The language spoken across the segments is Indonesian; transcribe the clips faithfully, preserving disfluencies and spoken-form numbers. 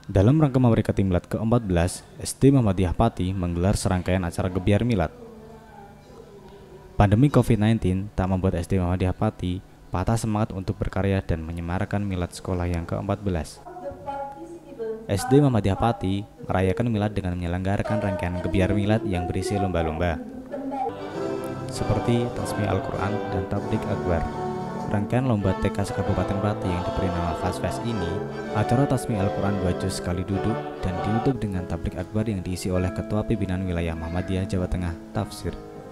Dalam rangka memperingati Milad ke empat belas, S D Muhammadiyah Pati menggelar serangkaian acara gebiar Milad. Pandemi covid sembilan belas tak membuat S D Muhammadiyah Pati patah semangat untuk berkarya dan menyemarakan Milad sekolah yang ke empat belas. S D Muhammadiyah Pati merayakan Milad dengan menyelenggarakan rangkaian gebiar Milad yang berisi lomba-lomba seperti Tasmi Al-Quran dan Tablik Akbar. Rangkaian lomba T K Kabupaten Pati yang diberi nama Fast Fest ini, acara Tasmi Al-Quran dua juz sekali duduk dan ditutup dengan Tablik Akbar yang diisi oleh Ketua Pimpinan Wilayah Muhammadiyah Jawa Tengah, Tafsir.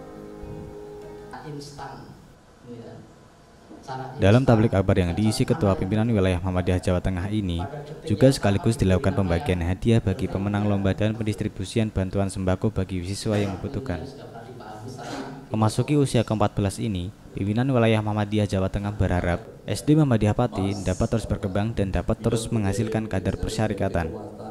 Dalam Tablik Akbar yang diisi Ketua Pimpinan Wilayah Muhammadiyah Jawa Tengah ini, juga sekaligus dilakukan pembagian hadiah bagi pemenang lomba dan pendistribusian bantuan sembako bagi siswa yang membutuhkan. Memasuki usia ke empat belas ini, pimpinan wilayah Muhammadiyah Jawa Tengah berharap S D Muhammadiyah Pati dapat terus berkembang dan dapat terus menghasilkan kader persyarikatan.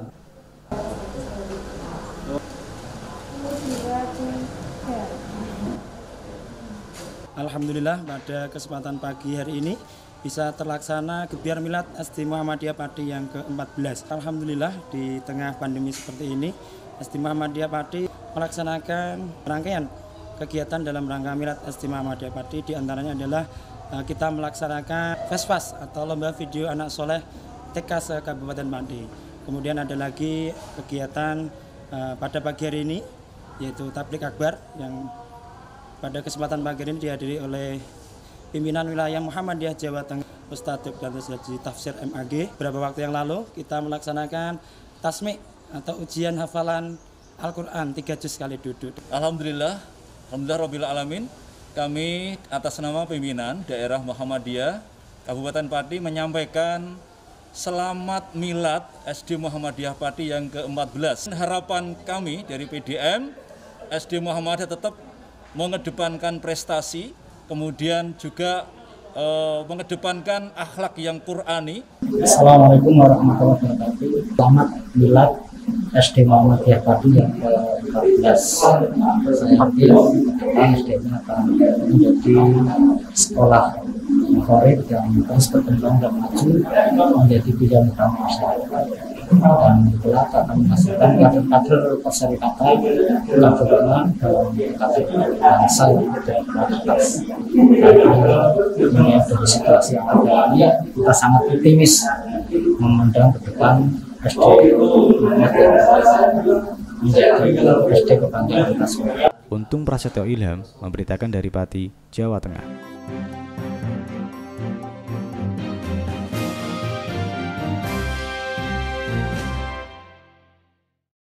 Alhamdulillah pada kesempatan pagi hari ini bisa terlaksana gebiar Milad S D Muhammadiyah Pati yang ke empat belas. Alhamdulillah di tengah pandemi seperti ini S D Muhammadiyah Pati melaksanakan rangkaian kegiatan dalam rangka Milad S D Muhammadiyah Pati, diantaranya adalah uh, kita melaksanakan Fast atau lomba video anak soleh T K se-Kabupaten Pati. Kemudian ada lagi kegiatan uh, pada pagi hari ini yaitu Tablik Akbar yang pada kesempatan pagi ini dihadiri oleh pimpinan wilayah Muhammadiyah Jawa Tengah Ustadz Doktor Haji Tafsir M A G. Beberapa waktu yang lalu kita melaksanakan tasmi atau ujian hafalan Al-Quran tiga juz sekali duduk. Alhamdulillah Alhamdulillah Rabbil Alamin, kami atas nama pimpinan daerah Muhammadiyah Kabupaten Pati menyampaikan selamat Milad S D Muhammadiyah Pati yang ke empat belas. Harapan kami dari P D M, S D Muhammadiyah tetap mengedepankan prestasi, kemudian juga eh, mengedepankan akhlak yang Qur'ani. Assalamualaikum warahmatullahi wabarakatuh. Selamat Milad S D Muhammadiyah Pati yang ke empat belas. Saya yakin S D-nya akan menjadi sekolah favorit yang terus berkembang dan maju menjadi pilihan utama masyarakat, dan kelak akan menghasilkan kader-kader perserikatan keagamaan dalam kader bangsa yang berintegritas. Karena melihat dari situasi yang ada ini, kita sangat optimis memandang ke depan S D menjadi S D kebanggaan kita semua. Untung Prasetyo Ilham memberitakan dari Pati, Jawa Tengah.